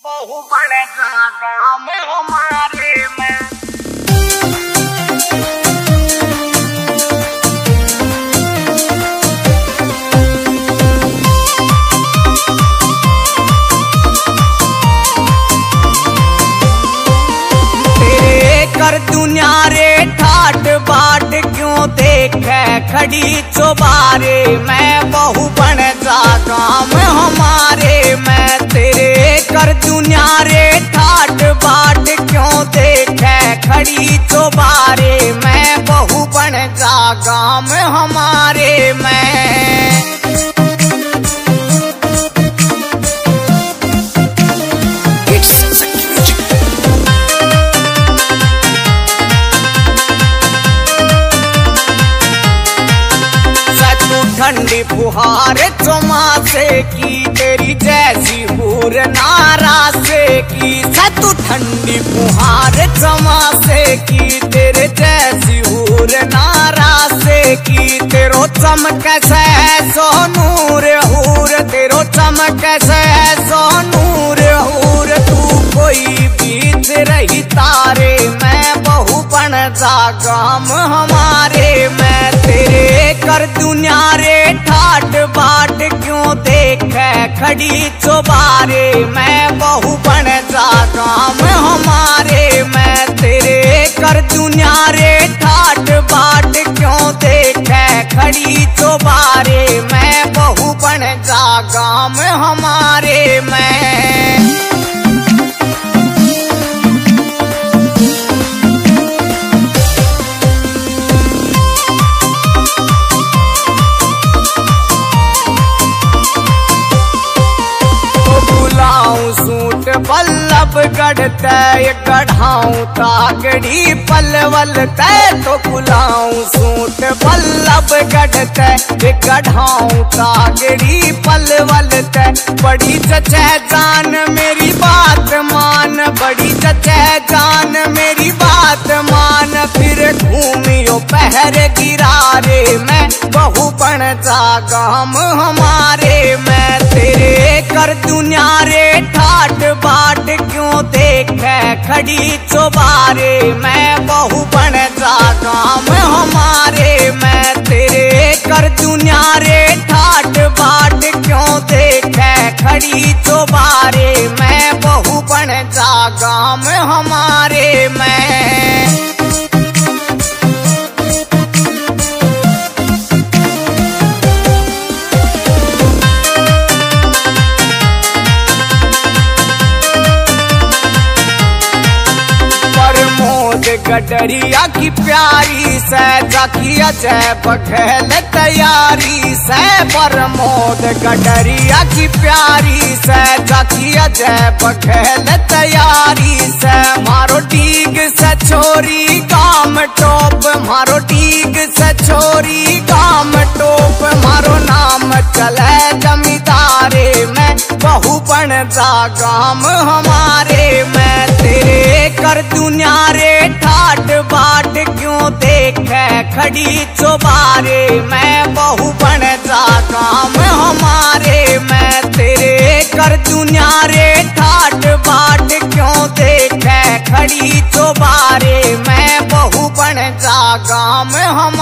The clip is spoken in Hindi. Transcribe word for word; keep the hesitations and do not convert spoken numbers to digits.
बहु बड़े गाँव में हमारे में तेरे कर दुनिया रे ठाट बाट क्यों देखे खड़ी चौबारे मैं बहु बन जा गाँव में हमारे मैं तेरे कर दुनिया रे ठाट बाट क्यों देखे खड़ी चौबारे मैं बहु बन जा गाँव में हमारे मैं ठंडी फुहार चौमासे की तेरी जैसी हूर नारा से की सतु ठंडी फुहार चौमासे की तेरे जैसी हूर नारा से की तेरो चमक से सो नूर हूर तेरो चमक से सो नूर हूर तू कोई बीच रही तारे मैं बहु बन जा गाँव हमारे मैं तेरे कर दुनिया रे ठाट बाट क्यों देखे खड़ी चौबारे मैं बहु बन जा गाँव हमारे मैं तेरे कर दुनिया रे ठाट बाट क्यों देखे खड़ी चौबारे मैं बहु बन जा गाँव हमारे मैं सूट बल्लभ गढ़ते गढ़ाऊं तागड़ी पलवल तय तो बुलाऊं सूट बल्लभ गढ़ते गढ़ाऊं तागड़ी पलवल तय बड़ी चचे जान मेरी बात मान बड़ी चचे जान मेरी बात मान फिर घूमियो पहर गिरारे मैं बहु बन जा गाँव हमारे मैं तेरे कर दुनिया रे ठाट बाट क्यों देखे खड़ी चौबारे मैं बहु बन जा गाँव हमारे मैं तेरे कर दुनिया रे ठाट बाट क्यों देखे खड़ी चौबारे मैं बहु बन जा गाँव हमारे मैं गडरिया की प्यारी से जाकिया जय बघेल तैयारी से प्रमोद गडरिया की प्यारी से जाकिया जय बघेल तैयारी से मारो डीग से छोरी काम टोप मारो डीग से छोरी काम टोप मारो नाम चले जमींदारे मैं बहु बन जा गाँव हमारे मैं तेरे कर दुनिया रे ठाट बाट क्यों देखे खड़ी चौबारे मैं बहु बन जा गाँव हमारे मैं तेरे कर दुनिया रे ठाट बाट क्यों देखे खड़ी चौबारे मैं बहु बन जा गाँव हम